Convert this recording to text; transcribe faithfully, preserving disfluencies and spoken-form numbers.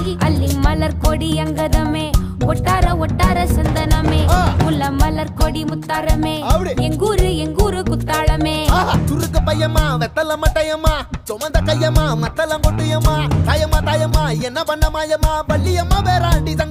ಅಲ್ಲಿ ಮಲರ್ ಕೊಡಿ ಅಂಗದಮೆ ಒಟ್ಟಾರ ಒಟ್ಟಾರ ಸಂದನಮೆ ಮುಲ್ಲ ಮಲರ್ ಕೊಡಿ ಮುತ್ತಾರಮೆ ಎಂಗೂರು ಎಂಗೂರು ಕುತ್ತಾಳಮೆ துருக்கு பையம்மா வெத்தல மட்டையம்மா சுமந்த கையம்மா மத்தல கொட்டியம்மா தாயம்மா தாயம்மா என்ன பண்ண மாயம்மா பள்ளியம்மா வேறாண்டி